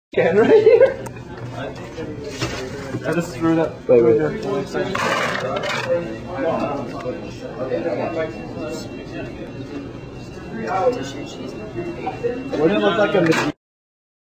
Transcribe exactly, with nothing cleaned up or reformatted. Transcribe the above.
Ken right here. I just screwed up. Wait, wait. Wouldn't it look like a